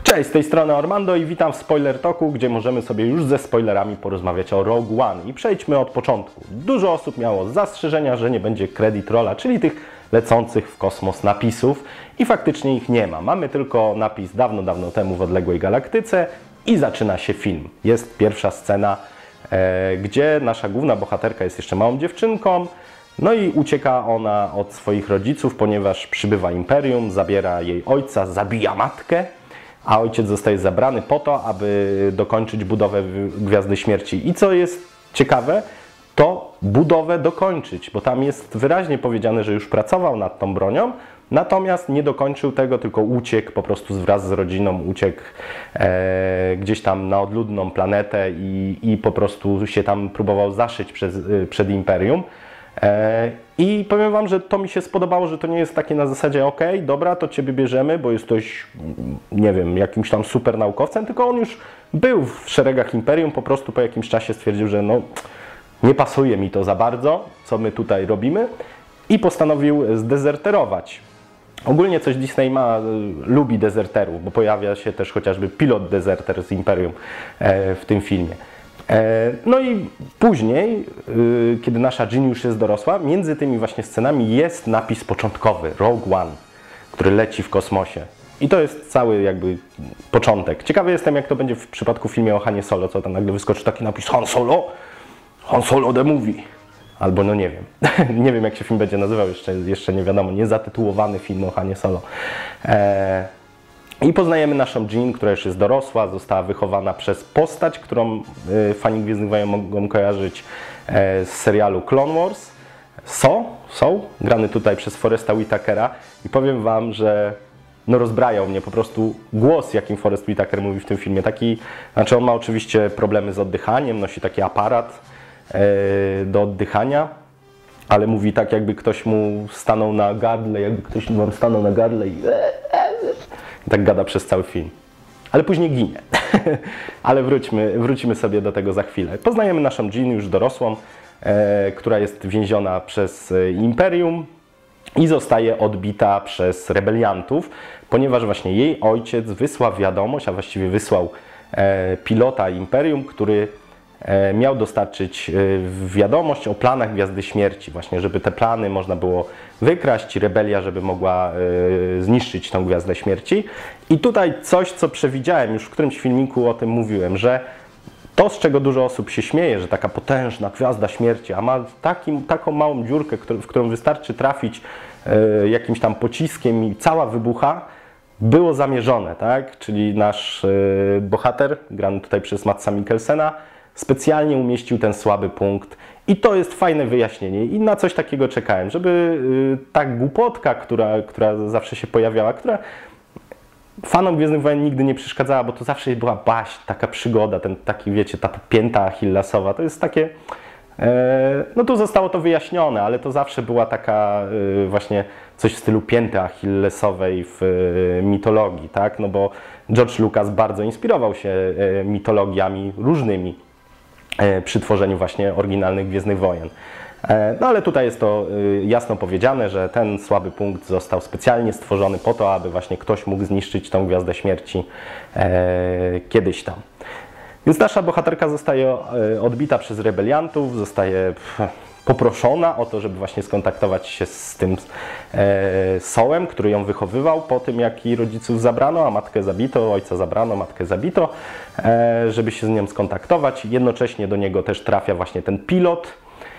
Cześć, z tej strony Ormando i witam w Spoiler Talku, gdzie możemy sobie już ze spoilerami porozmawiać o Rogue One. I przejdźmy od początku. Dużo osób miało zastrzeżenia, że nie będzie credit rolla, czyli tych lecących w kosmos napisów i faktycznie ich nie ma. Mamy tylko napis dawno, dawno temu w odległej galaktyce i zaczyna się film. Jest pierwsza scena, gdzie nasza główna bohaterka jest jeszcze małą dziewczynką. No i ucieka ona od swoich rodziców, ponieważ przybywa Imperium, zabiera jej ojca, zabija matkę, a ojciec zostaje zabrany po to, aby dokończyć budowę Gwiazdy Śmierci. I co jest ciekawe, to budowę dokończyć, bo tam jest wyraźnie powiedziane, że już pracował nad tą bronią, natomiast nie dokończył tego, tylko uciekł po prostu wraz z rodziną, uciekł gdzieś tam na odludną planetę i po prostu się tam próbował zaszyć przed Imperium. I powiem Wam, że to mi się spodobało, że to nie jest takie na zasadzie ok, dobra, to Ciebie bierzemy, bo jesteś, nie wiem, jakimś tam super naukowcem, tylko on już był w szeregach Imperium, po prostu po jakimś czasie stwierdził, że no, nie pasuje mi to za bardzo, co my tutaj robimy i postanowił zdezerterować. Ogólnie coś Disney lubi dezerterów, bo pojawia się też chociażby pilot dezerter z Imperium w tym filmie. No i później, kiedy nasza Jean już jest dorosła, między tymi właśnie scenami jest napis początkowy, Rogue One, który leci w kosmosie. I to jest cały jakby początek. Ciekawy jestem, jak to będzie w przypadku filmie o Hanie Solo, co tam nagle wyskoczy taki napis Han Solo the Movie. Albo no nie wiem. Nie wiem, jak się film będzie nazywał, jeszcze nie wiadomo, niezatytułowany film o Hanie Solo. I poznajemy naszą Jean, która już jest dorosła, została wychowana przez postać, którą fani Gwiezdnych Wojen mogą kojarzyć z serialu Clone Wars. Grany tutaj przez Foresta Whitakera i powiem Wam, że no rozbrajał mnie po prostu głos, jakim Forest Whitaker mówi w tym filmie. Znaczy on ma oczywiście problemy z oddychaniem, nosi taki aparat do oddychania, ale mówi tak, jakby ktoś mu stanął na gardle, i tak gada przez cały film. Ale później ginie. Ale wrócimy sobie do tego za chwilę. Poznajemy naszą Jean, już dorosłą, która jest więziona przez Imperium i zostaje odbita przez rebeliantów, ponieważ właśnie jej ojciec wysłał wiadomość, a właściwie wysłał pilota Imperium, który miał dostarczyć wiadomość o planach Gwiazdy Śmierci, właśnie żeby te plany można było wykraść, rebelia, żeby mogła zniszczyć tą Gwiazdę Śmierci. I tutaj coś, co przewidziałem, już w którymś filmiku o tym mówiłem, że to, z czego dużo osób się śmieje, że taka potężna Gwiazda Śmierci, a ma taką małą dziurkę, w którą wystarczy trafić jakimś tam pociskiem i cała wybucha, było zamierzone, tak? Czyli nasz bohater, grany tutaj przez Madsa Mikkelsena, specjalnie umieścił ten słaby punkt i to jest fajne wyjaśnienie i na coś takiego czekałem, żeby ta głupotka, która zawsze się pojawiała, która fanom Gwiezdnych Wojen nigdy nie przeszkadzała, bo to zawsze była baśń, taka przygoda, taki wiecie, ta pięta achillesowa, to jest takie, no tu zostało to wyjaśnione, ale to zawsze była taka właśnie coś w stylu pięty achillesowej w mitologii, tak, no bo George Lucas bardzo inspirował się mitologiami różnymi przy tworzeniu właśnie oryginalnych Gwiezdnych Wojen. No ale tutaj jest to jasno powiedziane, że ten słaby punkt został specjalnie stworzony po to, aby właśnie ktoś mógł zniszczyć tą Gwiazdę Śmierci kiedyś tam. Więc nasza bohaterka zostaje odbita przez rebeliantów, zostaje poproszona o to, żeby właśnie skontaktować się z tym Sołem, który ją wychowywał po tym, jak jej rodziców zabrano, a matkę zabito, ojca zabrano, matkę zabito, żeby się z nią skontaktować. Jednocześnie do niego też trafia właśnie ten pilot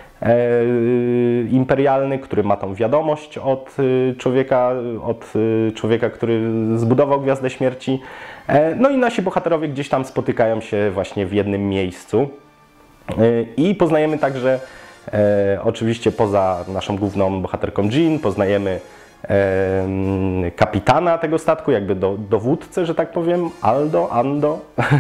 imperialny, który ma tą wiadomość od człowieka, który zbudował Gwiazdę Śmierci. No i nasi bohaterowie gdzieś tam spotykają się właśnie w jednym miejscu i poznajemy także oczywiście poza naszą główną bohaterką Jean, poznajemy kapitana tego statku, jakby dowódcę, że tak powiem, Ando,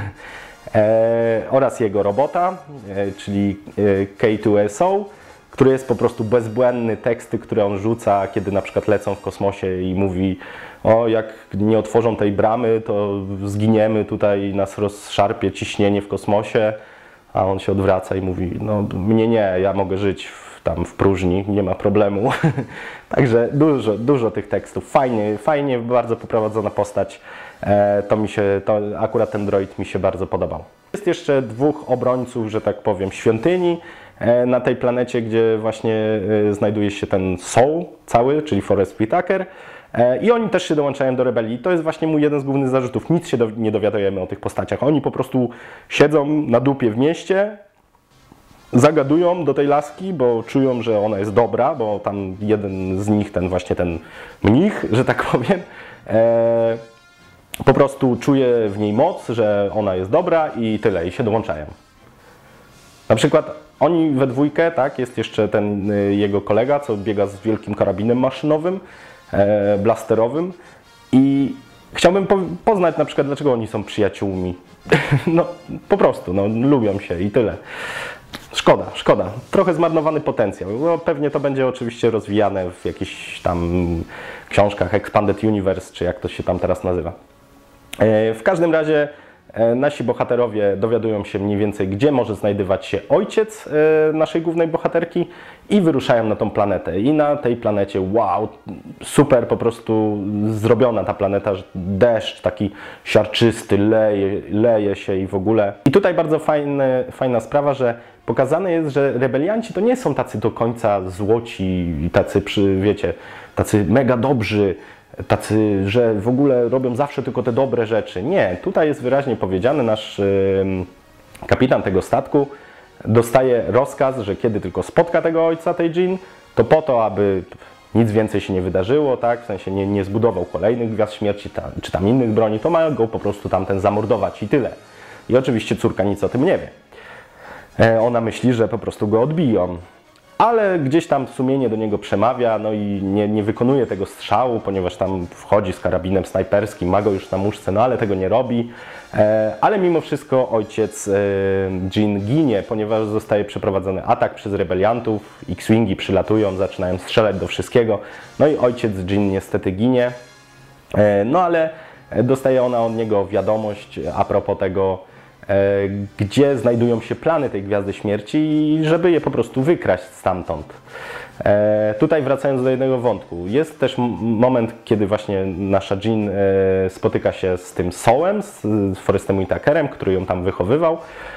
oraz jego robota, czyli K2SO, który jest po prostu bezbłędny, teksty, które on rzuca, kiedy na przykład lecą w kosmosie i mówi: o, jak nie otworzą tej bramy, to zginiemy, tutaj nas rozszarpie ciśnienie w kosmosie. A on się odwraca i mówi: no mnie nie, ja mogę żyć tam w próżni, nie ma problemu. Także dużo tych tekstów. Fajnie, bardzo poprowadzona postać. Akurat ten droid mi się bardzo podobał. Jest jeszcze 2 obrońców, że tak powiem, świątyni na tej planecie, gdzie właśnie znajduje się ten Soul cały, czyli Forrest Whitaker. I oni też się dołączają do rebelii. To jest właśnie mój jeden z głównych zarzutów. Nic się nie dowiadujemy o tych postaciach. Oni po prostu siedzą na dupie w mieście, zagadują do tej laski, bo czują, że ona jest dobra, bo tam jeden z nich, ten mnich, że tak powiem, po prostu czuje w niej moc, że ona jest dobra i tyle, i się dołączają. Na przykład oni we dwójkę, tak, jest jeszcze ten jego kolega, co biega z wielkim karabinem maszynowym, blasterowym, i chciałbym poznać na przykład, dlaczego oni są przyjaciółmi. No po prostu, no, lubią się i tyle. Szkoda. Trochę zmarnowany potencjał. No, pewnie to będzie oczywiście rozwijane w jakichś tam książkach Expanded Universe, czy jak to się tam teraz nazywa. W każdym razie nasi bohaterowie dowiadują się mniej więcej, gdzie może znajdować się ojciec naszej głównej bohaterki, i wyruszają na tą planetę. I na tej planecie, wow, super po prostu zrobiona ta planeta, deszcz taki siarczysty, leje się i w ogóle. I tutaj bardzo fajna sprawa, że pokazane jest, że rebelianci to nie są tacy do końca złoci, tacy, wiecie, tacy mega dobrzy, tacy, że w ogóle robią zawsze tylko te dobre rzeczy. Nie, tutaj jest wyraźnie powiedziane, nasz kapitan tego statku dostaje rozkaz, że kiedy tylko spotka tego ojca, tej Jean, to po to, aby nic więcej się nie wydarzyło, tak? W sensie nie zbudował kolejnych gwiazd śmierci czy tam innych broni, to ma go po prostu tamten zamordować i tyle. I oczywiście córka nic o tym nie wie. Ona myśli, że po prostu go odbiją. Ale gdzieś tam sumienie do niego przemawia, no i nie wykonuje tego strzału, ponieważ tam wchodzi z karabinem snajperskim, ma go już na muszce, no ale tego nie robi. Ale mimo wszystko ojciec Jean ginie, ponieważ zostaje przeprowadzony atak przez rebeliantów, X-Wingi przylatują, zaczynają strzelać do wszystkiego, no i ojciec Jean niestety ginie. No ale dostaje ona od niego wiadomość a propos tego, gdzie znajdują się plany tej Gwiazdy Śmierci, i żeby je po prostu wykraść stamtąd. Tutaj wracając do jednego wątku, jest też moment, kiedy właśnie nasza Jean spotyka się z tym Soulem, z Forrestem Whitakerem, który ją tam wychowywał,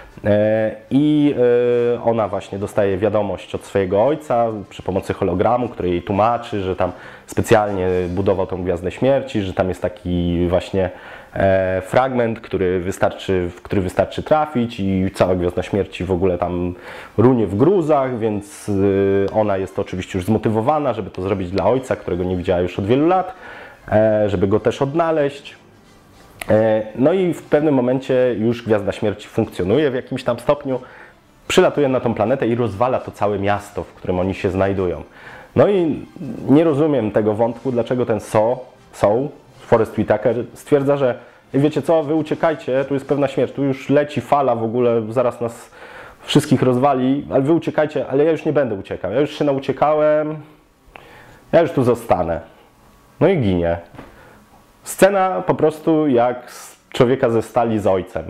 i ona właśnie dostaje wiadomość od swojego ojca przy pomocy hologramu, który jej tłumaczy, że tam specjalnie budował tą Gwiazdę Śmierci, że tam jest taki właśnie fragment, w który wystarczy trafić, i cała Gwiazda Śmierci w ogóle tam runie w gruzach, więc ona jest oczywiście już zmotywowana, żeby to zrobić dla ojca, którego nie widziała już od wielu lat, żeby go też odnaleźć. No i w pewnym momencie już Gwiazda Śmierci funkcjonuje w jakimś tam stopniu, przylatuje na tą planetę i rozwala to całe miasto, w którym oni się znajdują. No i nie rozumiem tego wątku, dlaczego ten Soul, Forrest Whitaker, stwierdza, że wiecie co, wy uciekajcie, tu jest pewna śmierć, tu już leci fala w ogóle, zaraz nas wszystkich rozwali, ale wy uciekajcie, ale ja już nie będę uciekał, ja już się nauciekałem, ja już tu zostanę. No i ginie. Scena po prostu jak z Człowieka ze stali z ojcem.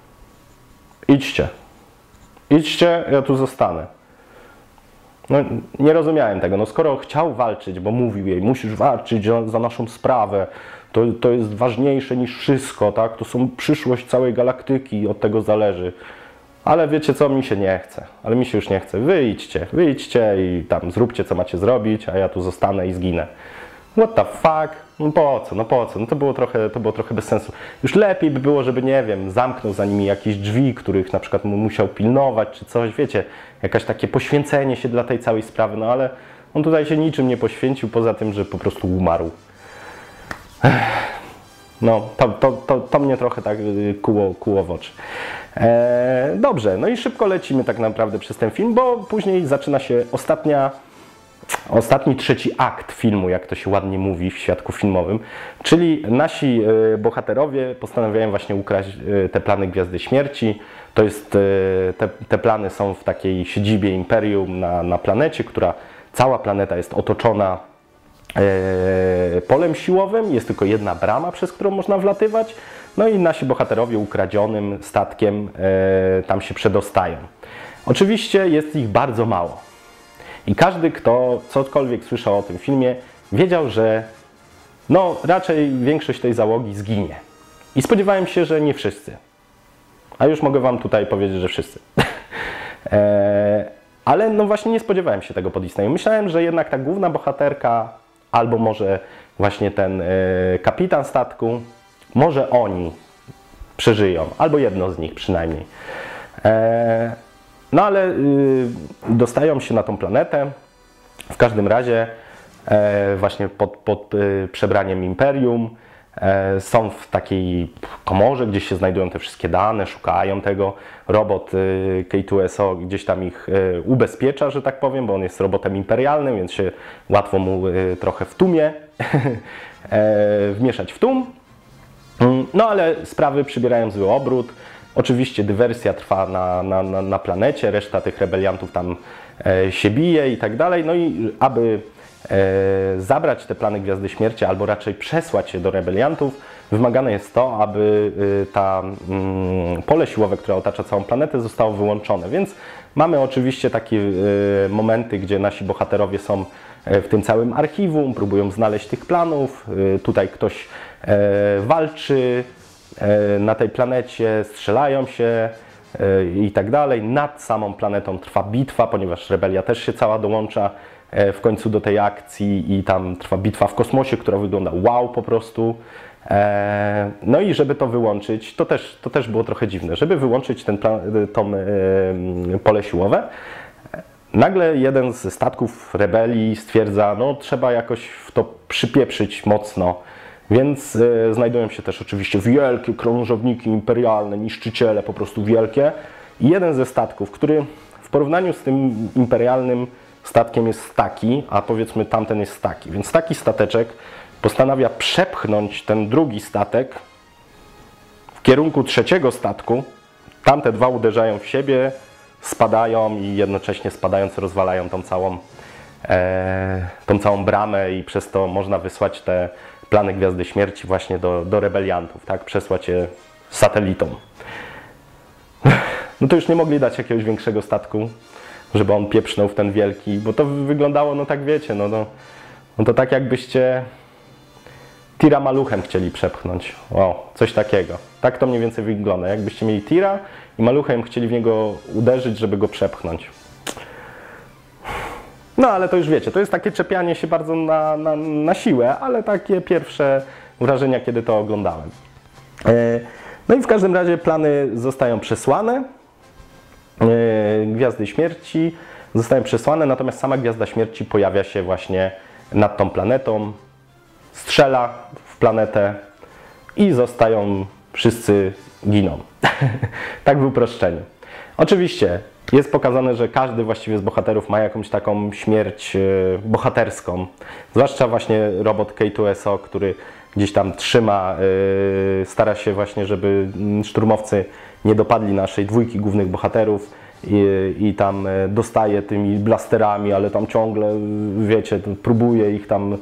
Idźcie, ja tu zostanę. No, nie rozumiałem tego. No, skoro chciał walczyć, bo mówił jej, musisz walczyć za naszą sprawę, to jest ważniejsze niż wszystko, tak? To są przyszłość całej galaktyki, od tego zależy. Ale wiecie co, mi się nie chce. Ale mi się już nie chce. Wyjdźcie i tam zróbcie, co macie zrobić, a ja tu zostanę i zginę. What the fuck? No po co? No to było trochę bez sensu. Już lepiej by było, żeby, nie wiem, zamknął za nimi jakieś drzwi, których na przykład musiał pilnować, czy coś, wiecie, jakaś takie poświęcenie się dla tej całej sprawy, no ale on tutaj się niczym nie poświęcił, poza tym, że po prostu umarł. No, to mnie trochę tak kuło w oczy. Dobrze, no i szybko lecimy tak naprawdę przez ten film, bo później zaczyna się ostatni trzeci akt filmu, jak to się ładnie mówi w świadku filmowym, czyli nasi bohaterowie postanawiają właśnie ukraść te plany Gwiazdy Śmierci. To jest, te plany są w takiej siedzibie Imperium na planecie, cała planeta jest otoczona polem siłowym, jest tylko jedna brama, przez którą można wlatywać, no i nasi bohaterowie ukradzionym statkiem tam się przedostają. Oczywiście jest ich bardzo mało. I każdy, kto cokolwiek słyszał o tym filmie, wiedział, że no raczej większość tej załogi zginie. I spodziewałem się, że nie wszyscy. A już mogę wam tutaj powiedzieć, że wszyscy. Ale no właśnie nie spodziewałem się tego po Disneyu. Myślałem, że jednak ta główna bohaterka, albo może właśnie ten kapitan statku, może oni przeżyją, albo jedno z nich przynajmniej. No ale dostają się na tą planetę, w każdym razie właśnie pod przebraniem Imperium, są w takiej komorze, gdzie się znajdują te wszystkie dane, szukają tego. Robot K2SO gdzieś tam ich ubezpiecza, że tak powiem, bo on jest robotem imperialnym, więc się łatwo mu trochę w tłumie wmieszać w tłum. No ale sprawy przybierają zły obrót. Oczywiście dywersja trwa na planecie, reszta tych rebeliantów tam się bije i tak dalej. No i aby zabrać te plany Gwiazdy Śmierci, albo raczej przesłać je do rebeliantów, wymagane jest to, aby pole siłowe, które otacza całą planetę, zostało wyłączone. Więc mamy oczywiście takie momenty, gdzie nasi bohaterowie są w tym całym archiwum, próbują znaleźć tych planów. Tutaj ktoś walczy na tej planecie, strzelają się i tak dalej. Nad samą planetą trwa bitwa, ponieważ rebelia też się cała dołącza w końcu do tej akcji i tam trwa bitwa w kosmosie, która wygląda wow po prostu. No i żeby to wyłączyć, to też było trochę dziwne, żeby wyłączyć to pole siłowe, nagle jeden ze statków rebelii stwierdza, no trzeba jakoś w to przypieprzyć mocno, więc znajdują się też oczywiście wielkie krążowniki imperialne, niszczyciele po prostu wielkie. I jeden ze statków, który w porównaniu z tym imperialnym statkiem jest taki, a powiedzmy tamten jest taki, więc taki stateczek postanawia przepchnąć ten drugi statek w kierunku trzeciego statku. Tamte dwa uderzają w siebie, spadają i jednocześnie spadając rozwalają tą całą bramę i przez to można wysłać te plany Gwiazdy Śmierci właśnie do rebeliantów, tak? Przesłać je satelitom. No to już nie mogli dać jakiegoś większego statku, żeby on pieprznął w ten wielki, bo to wyglądało, no tak wiecie, no to tak jakbyście tira maluchem chcieli przepchnąć. O, coś takiego. Tak to mniej więcej wygląda. Jakbyście mieli tira i maluchem chcieli w niego uderzyć, żeby go przepchnąć. No ale to już wiecie, to jest takie czepianie się bardzo na siłę, ale takie pierwsze wrażenia, kiedy to oglądałem. No i w każdym razie plany zostają przesłane. Gwiazdy Śmierci zostają przesłane, natomiast sama Gwiazda Śmierci pojawia się właśnie nad tą planetą, strzela w planetę i wszyscy giną. Tak w uproszczeniu. Oczywiście jest pokazane, że każdy właściwie z bohaterów ma jakąś taką śmierć bohaterską. Zwłaszcza właśnie robot K2SO, który gdzieś tam trzyma, stara się właśnie, żeby szturmowcy nie dopadli naszej dwójki głównych bohaterów i tam dostaje tymi blasterami, ale tam ciągle, wiecie, próbuje ich tam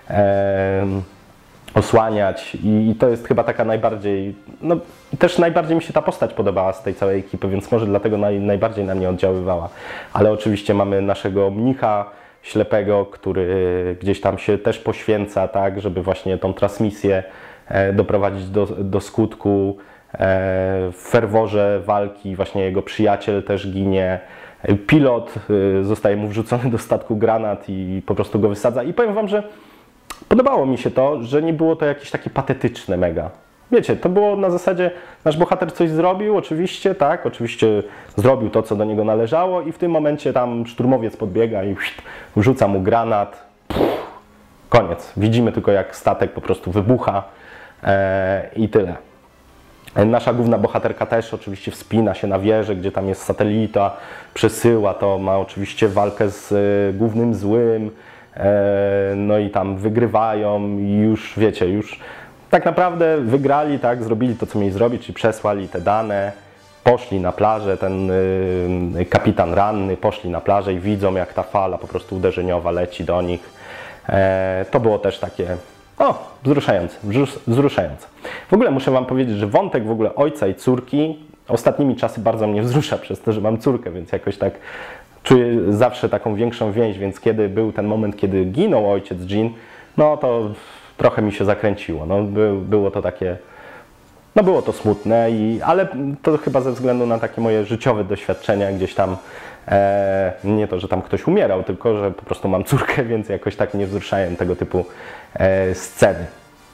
osłaniać i to jest chyba taka najbardziej, no też najbardziej mi się ta postać podobała z tej całej ekipy, więc może dlatego najbardziej na mnie oddziaływała. Ale oczywiście mamy naszego mnicha ślepego, który gdzieś tam się też poświęca, tak, żeby właśnie tą transmisję doprowadzić do skutku. W ferworze walki właśnie jego przyjaciel też ginie. Pilot, zostaje mu wrzucony do statku granat i po prostu go wysadza. I powiem wam, że podobało mi się to, że nie było to jakieś takie patetyczne mega. Wiecie, to było na zasadzie, nasz bohater coś zrobił, oczywiście, tak, oczywiście zrobił to, co do niego należało i w tym momencie tam szturmowiec podbiega i wrzuca mu granat. Koniec. Widzimy tylko, jak statek po prostu wybucha i tyle. Nasza główna bohaterka też oczywiście wspina się na wieżę, gdzie tam jest satelita, przesyła to, ma oczywiście walkę z głównym złym, no i tam wygrywają i już wiecie, już tak naprawdę wygrali, tak, zrobili to, co mieli zrobić, czyli przesłali te dane, poszli na plażę, ten kapitan ranny, poszli na plażę i widzą, jak ta fala po prostu uderzeniowa leci do nich. To było też takie, wzruszające. W ogóle muszę wam powiedzieć, że wątek w ogóle ojca i córki ostatnimi czasy bardzo mnie wzrusza przez to, że mam córkę, więc jakoś tak czuję zawsze taką większą więź, więc kiedy był ten moment, kiedy ginął ojciec Jin, no to trochę mi się zakręciło. No, było to takie, no było to smutne, ale to chyba ze względu na takie moje życiowe doświadczenia gdzieś tam, nie to, że tam ktoś umierał, tylko że po prostu mam córkę, więc jakoś tak nie wzruszałem tego typu sceny.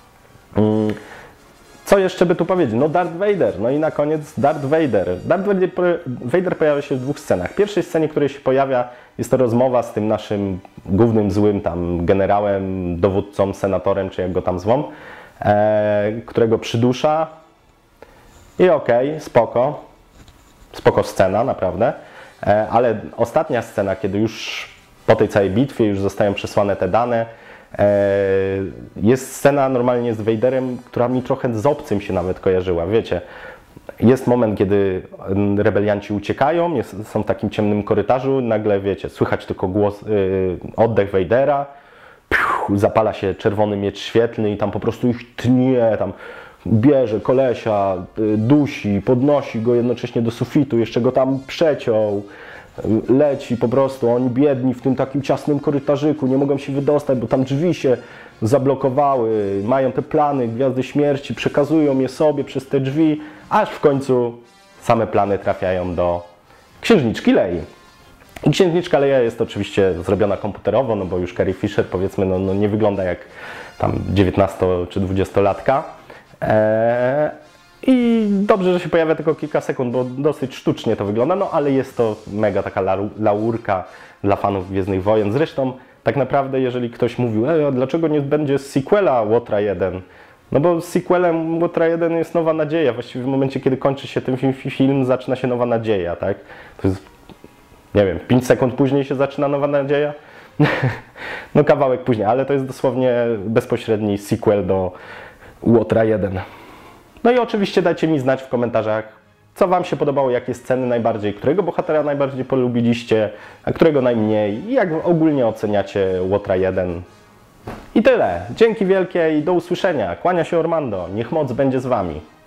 Co jeszcze by tu powiedzieć? No Darth Vader, no i na koniec Darth Vader. Vader pojawia się w dwóch scenach. W pierwszej scenie, w której się pojawia, jest to rozmowa z tym naszym głównym złym tam generałem, dowódcą, senatorem, czy jak go tam zwą, którego przydusza. I okej, spoko scena, naprawdę. Ale ostatnia scena, kiedy już po tej całej bitwie już zostają przesłane te dane, jest scena normalnie z Vaderem, która mi trochę z Obcym się nawet kojarzyła, wiecie. Jest moment, kiedy rebelianci uciekają, są w takim ciemnym korytarzu, nagle, wiecie, słychać tylko głos, oddech Vadera, zapala się czerwony miecz świetlny i tam po prostu ich tnie, tam bierze kolesia, dusi, podnosi go jednocześnie do sufitu, jeszcze go tam przeciął. Leci po prostu, oni biedni w tym takim ciasnym korytarzyku, nie mogą się wydostać, bo tam drzwi się zablokowały, mają te plany, Gwiazdy Śmierci, przekazują je sobie przez te drzwi, aż w końcu same plany trafiają do Księżniczki Lei. I Księżniczka Leia jest oczywiście zrobiona komputerowo, no bo już Carrie Fisher, powiedzmy, no nie wygląda jak tam 19 czy 20-latka. I dobrze, że się pojawia tylko kilka sekund, bo dosyć sztucznie to wygląda, no ale jest to mega taka laurka dla fanów Gwiezdnych Wojen. Zresztą tak naprawdę, jeżeli ktoś mówił, dlaczego nie będzie sequela Łotra 1? No bo sequelem Łotra 1 jest Nowa Nadzieja. Właściwie w momencie, kiedy kończy się ten film, zaczyna się Nowa Nadzieja, tak? To jest, nie wiem, 5 sekund później się zaczyna Nowa Nadzieja? No kawałek później, ale to jest dosłownie bezpośredni sequel do Łotra 1. No i oczywiście dajcie mi znać w komentarzach, co Wam się podobało, jakie sceny najbardziej, którego bohatera najbardziej polubiliście, a którego najmniej i jak ogólnie oceniacie Łotra 1. I tyle. Dzięki wielkie i do usłyszenia. Kłania się Ormando. Niech moc będzie z Wami.